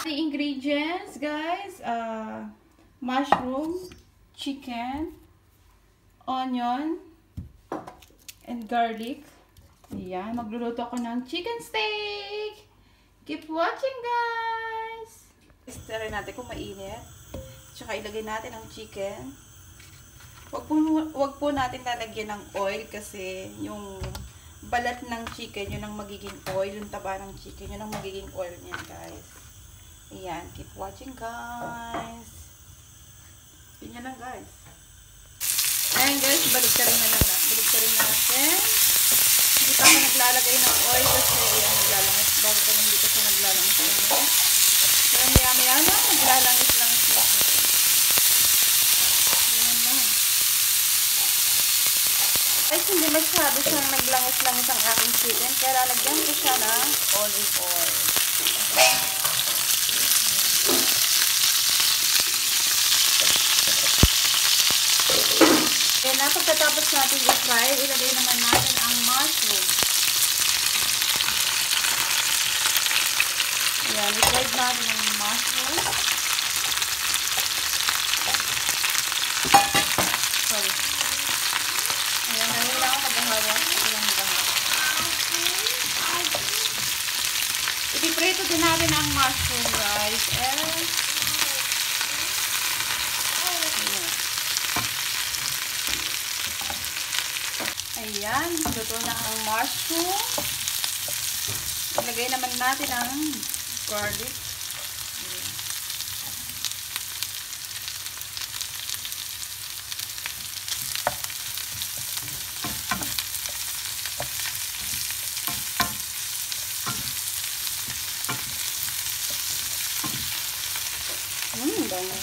The ingredients, guys, mushroom, chicken, onion, and garlic. Ayan, magluluto ako ng chicken steak. Keep watching, guys. Try natin kung mainit. Tsaka ilagay natin ang chicken. Wag po natin lalagyan ng oil kasi yung balat ng chicken, yun ang magiging oil. Yung taba ng chicken, yun ang magiging oil niya, guys. Ayan, keep watching, guys. Ganyan lang, guys. Ayan, guys, balik ka rin natin. Hindi pa ako naglalagay ng oil kasi ayan, naglalangis. Bago pa hindi kasi naglalangis. Pero maya-maya na, naglalangis-langis na. Ayan lang. Guys, hindi masyado siyang naglangis-langis ang aking chicken. Kaya lalagyan ko siya ng olive oil. Kaya na, pagkatapos natin i-fry, ilagay naman natin ang mushroom. Ayan, i-fry natin ang mushroom. Sorry. Ayan, nahila ako pag-ahawak. I-prito din natin ang mushroom, guys. Ayan, luto na ang mushroom. Ilagay naman natin ang garlic. Bango.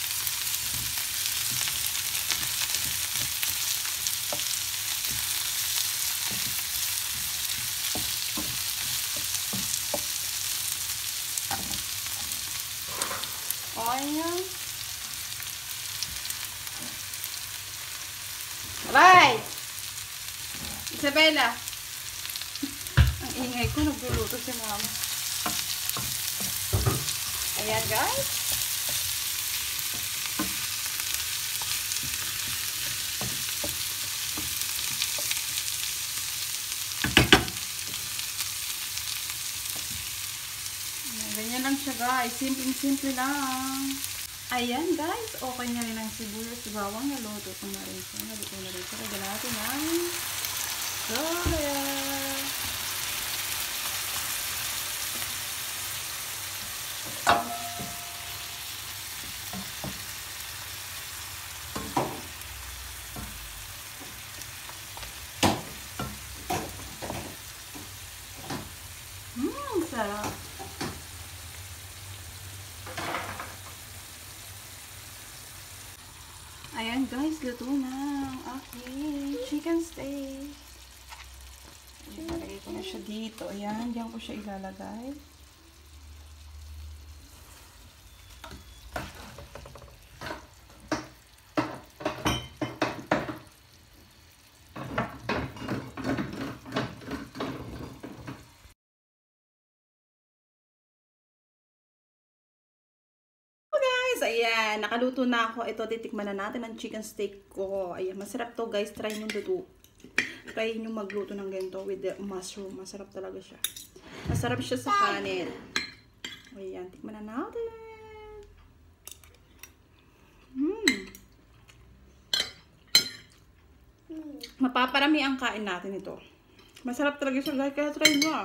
Ayan. Right! Isabella! Ang ingay ko, nagluluto si mama. Ayan, guys. Ganyan lang siya, guys. Simple-simple lang. Ayan, guys. Okay na rin ang sibuyas. Bawang naluto ko na rin siya. Naluto na rin siya. Lagyan natin ang soya. Sarap. Ayan, guys, luto na ang aking chicken steak. Ilalagay ko na siya dito. Ayan, diyan ko siya ilalagay. Ayan, nakaluto na ako. Ito, titikman na natin ang chicken steak ko. Ayan, masarap to, guys. Try nyo luto. Try nyo magluto ng ganito with the mushroom. Masarap talaga siya. Masarap siya sa kanin. Ayan, tikman na natin. Mapaparami ang kain natin ito. Masarap talaga siya, guys. Kaya try nyo.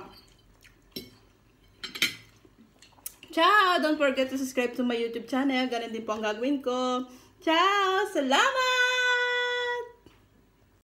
Ciao! Don't forget to subscribe to my YouTube channel. Ganun din po ang gagawin ko. Ciao! Salamat!